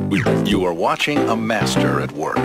You are watching a master at work.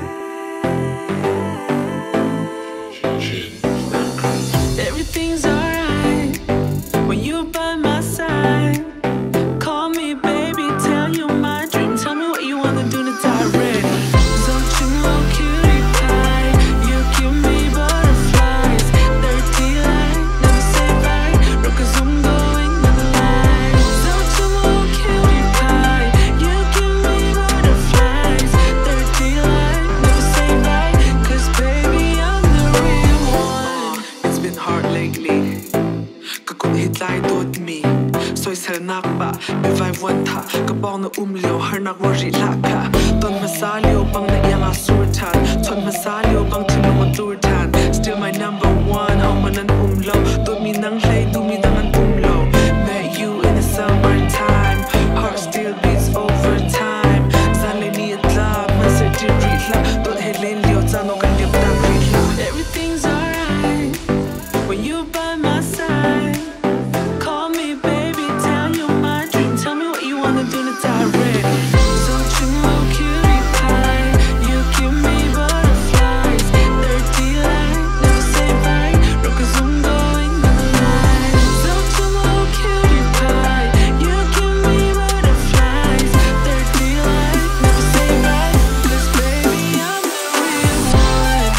Everything's alright when you're by my side. Call me baby, tell you my dream. Tell me what you wanna do to die ready. Such a little cutie pie. You give me butterflies. Dirty light, never say bye. No, 'cause I'm going on the line. Such a little cutie pie. You give me butterflies. Dirty light, never say bye. 'Cause baby, I'm the real one. It's been hard lately. Kakun hit lai dot me. Soy sel nakba, be vai wanta. Kabong na umlio, her nak worry laka. Ton masalio bang na yanga surtan. Ton masalio bang tino maturtan. Still my number one, ang manan umlo. Do mi nang lay, do mi dangan umlo. Met you in the summertime. Heart still beats over time. Zale mi itla, masa dirila. Don't hit lilio, zano kan liap dan rila. Everything's alright when you're by my side. Call me baby, tell you my dream. Tell me what you wanna do to die ready. Such a little cutie pie. You give me butterflies. Dirty light, never say bye. No, 'cause I'm going on the line. Such a little cutie pie. You give me butterflies. Dirty light, never say bye. 'Cause baby, I'm the real one.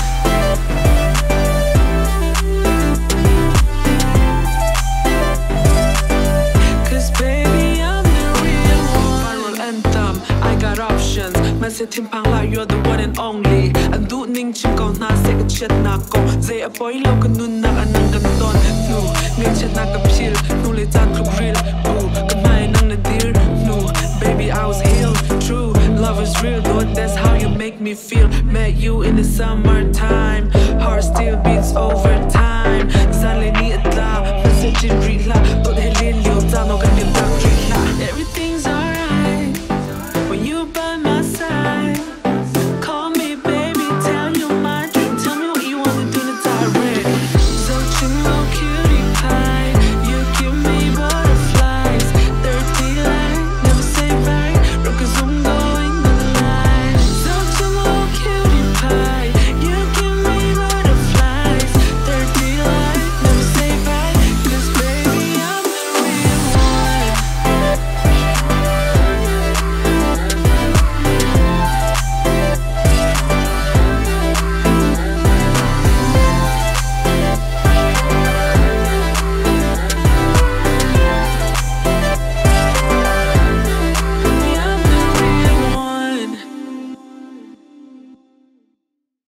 'Cause baby, I'm the real one. Viral anthem, I got options. Man say Tim Pang La, you're the one and only. And do ning chim kong na say ka chet na ko. Zay a boy lo ka nun na ka nang ganton. No, ning chet na ka pil. No le zan klub real. Boo, ka mai nang na dear. No, baby, I was healed. True, love is real, though that's how you make me feel. Met you in the summertime. Heart still beats over time.